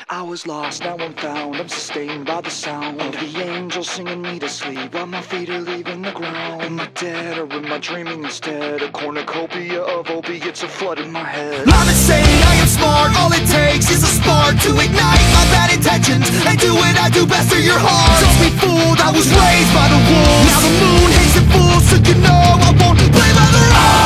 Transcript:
I was lost, now I'm found. I'm sustained by the sound of the angels singing me to sleep while my feet are leaving the ground. Am I dead or am I dreaming instead? A cornucopia of opiates are flooding my head. I'm insane, I am smart. All it takes is a spark to ignite my bad intentions and do what I do best for your heart. Don't be fooled, I was raised by the wolves. Now the moon hates the fools, so you know I won't play by the rules.